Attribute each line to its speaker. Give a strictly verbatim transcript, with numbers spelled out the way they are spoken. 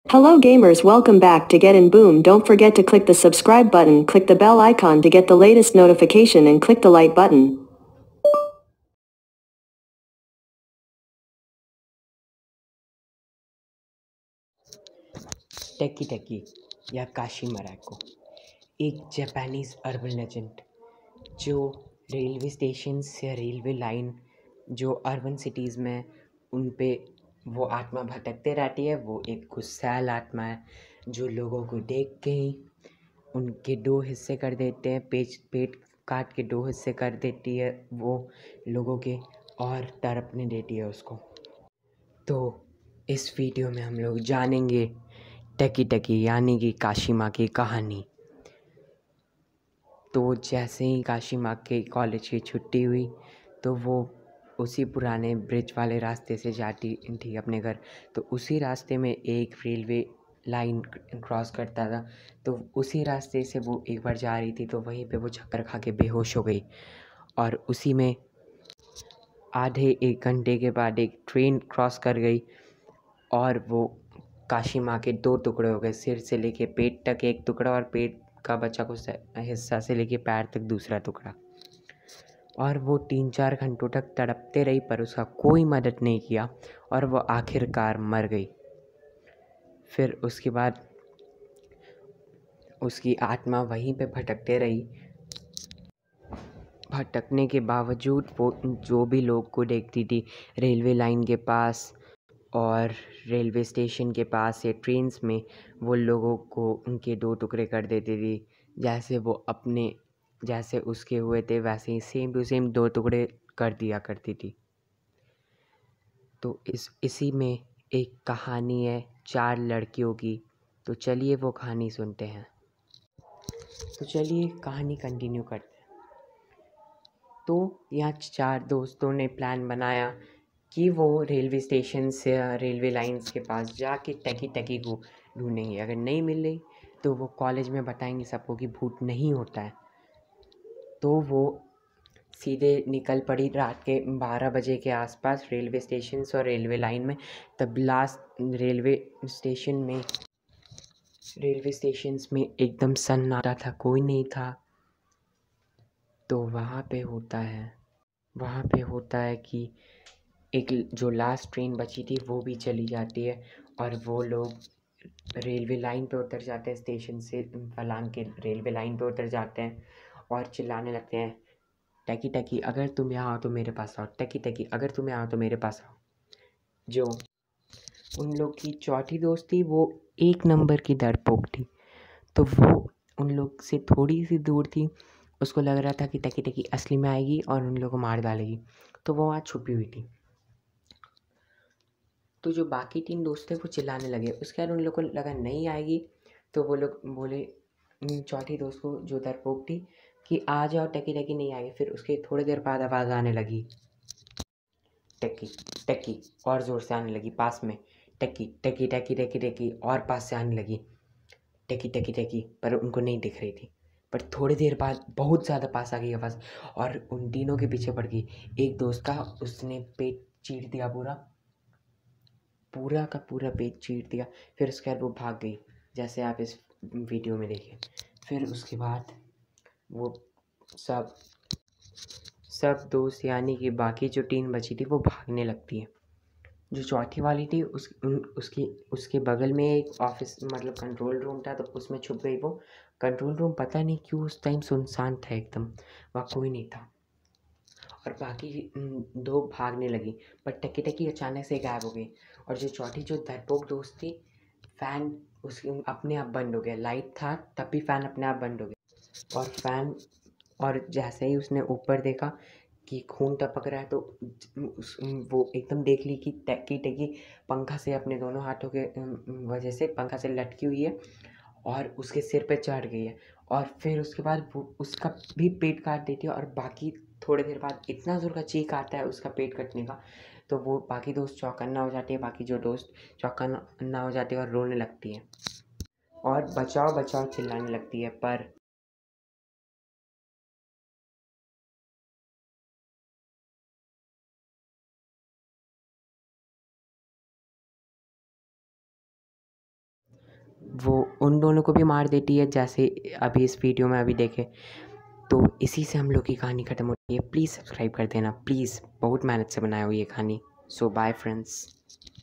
Speaker 1: Hello gamers, welcome back to Get in Boom. Don't forget to click the subscribe button, click the bell icon to get the latest notification and click the like button.
Speaker 2: टेकी टेकी या काशी मराको एक Japanese urban legend जो railway station या railway line जो urban cities में उन पे वो आत्मा भटकते रहती है। वो एक गुस्सैल आत्मा है जो लोगों को देख के ही उनके दो हिस्से कर देते हैं, पेट पेट काट के दो हिस्से कर देती है वो लोगों के, और तड़पने देती है उसको। तो इस वीडियो में हम लोग जानेंगे टेकी टेकी यानी कि काशी माँ की कहानी। तो जैसे ही काशी माँ के कॉलेज की छुट्टी हुई तो वो उसी पुराने ब्रिज वाले रास्ते से जाती थी अपने घर। तो उसी रास्ते में एक रेलवे लाइन क्रॉस करता था, तो उसी रास्ते से वो एक बार जा रही थी तो वहीं पे वो चक्कर खा के बेहोश हो गई। और उसी में आधे एक घंटे के बाद एक ट्रेन क्रॉस कर गई और वो काशी माँ के दो टुकड़े हो गए, सिर से लेके पेट तक एक टुकड़ा और पेट का बचा कुछ हिस्सा से लेके पैर तक दूसरा टुकड़ा। और वो तीन चार घंटों तक तड़पते रही पर उसका कोई मदद नहीं किया और वो आखिरकार मर गई। फिर उसके बाद उसकी आत्मा वहीं पे भटकते रही। भटकने के बावजूद वो जो भी लोग को देखती थी रेलवे लाइन के पास और रेलवे स्टेशन के पास या ट्रेन्स में, वो लोगों को उनके दो टुकड़े कर देती थी। जैसे वो अपने जैसे उसके हुए थे वैसे ही सेम टू सेम दो टुकड़े कर दिया करती थी। तो इस इसी में एक कहानी है चार लड़कियों की। तो चलिए वो कहानी सुनते हैं। तो चलिए कहानी कंटिन्यू करते हैं। तो यहाँ चार दोस्तों ने प्लान बनाया कि वो रेलवे स्टेशन से रेलवे लाइंस के पास जाके टकी टकी को ढूंढेंगे। अगर नहीं मिल रही तो वो कॉलेज में बताएंगे सबको कि भूत नहीं होता है। तो वो सीधे निकल पड़ी रात के बारह बजे के आसपास रेलवे स्टेशन और रेलवे लाइन में। तब लास्ट रेलवे स्टेशन में रेलवे स्टेशंस में एकदम सन्नाटा था, कोई नहीं था। तो वहाँ पे होता है वहाँ पे होता है कि एक जो लास्ट ट्रेन बची थी वो भी चली जाती है और वो लोग रेलवे लाइन पे उतर जाते हैं, स्टेशन से फलांग के रेलवे लाइन पे उतर जाते हैं और चिल्लाने लगते हैं, टकी टकी अगर तुम यहाँ आओ तो मेरे पास आओ, टकी टकी अगर तुम यहाँ आओ तो मेरे पास आओ। जो उन लोग की चौथी दोस्त थी वो एक नंबर की डरपोक थी। तो वो उन लोग से थोड़ी सी दूर थी। उसको लग रहा था कि टकी टकी असली में आएगी और उन लोगों को मार डालेगी, तो वो वहाँ छुपी हुई थी। तो जो बाकी तीन दोस्त थे वो चिल्लाने लगे। उसके बाद उन लोगों को लगा नहीं आएगी, तो वो लोग बोले चौथी दोस्त को जो डरपोक थी कि आ जाओ टकी टकी नहीं आएगी। फिर उसके थोड़ी देर बाद आवाज़ आने लगी, टकी टकी, और ज़ोर से आने लगी पास में, टकी टकी टकी टकी टकी, और पास से आने लगी टकी टकी टकी, पर उनको नहीं दिख रही थी। पर थोड़ी देर बाद बहुत ज़्यादा पास आ गई आवाज़ और उन तीनों के पीछे पड़ गई। एक दोस्त का उसने पेट चीर दिया, पूरा पूरा का पूरा पेट चीर दिया। फिर उसके बाद वो भाग गई, जैसे आप इस वीडियो में देखिए। फिर उसके बाद वो सब सब दोस्त यानी कि बाकी जो टीम बची थी वो भागने लगती है। जो चौथी वाली थी उस उन उसकी उसके बगल में एक ऑफिस मतलब कंट्रोल रूम था, तो उसमें छुप गई वो। कंट्रोल रूम पता नहीं क्यों उस टाइम सुनसान था एकदम, वहाँ कोई नहीं था। और बाकी दो भागने लगी, पर टकी टकी अचानक से गायब हो गई। और जो चौथी जो डरपोक दोस्त थी, फ़ैन उसकी अपने आप बंद हो गया। लाइट था तब भी फ़ैन अपने आप बंद हो गया। और फ़ैन और जैसे ही उसने ऊपर देखा कि खून टपक रहा है, तो उस वो एकदम देख ली कि टकी टकी पंखा से अपने दोनों हाथों के वजह से पंखा से लटकी हुई है और उसके सिर पे चढ़ गई है। और फिर उसके बाद वो उसका भी पेट काट देती है। और बाकी थोड़ी देर बाद इतना ज़ोर का चीख आता है उसका पेट कटने का, तो वो बाकी दोस्त चौकन्ना हो जाती है। बाकी जो दोस्त चौकन्ना हो जाती है और रोने लगती है और बचाओ बचाओ चिल्लाने लगती है। पर वो उन दोनों को भी मार देती है, जैसे अभी इस वीडियो में अभी देखे। तो इसी से हम लोग की कहानी ख़त्म होती है। प्लीज़ सब्सक्राइब कर देना प्लीज़, बहुत मेहनत से बनाया हुई ये कहानी। So bye friends.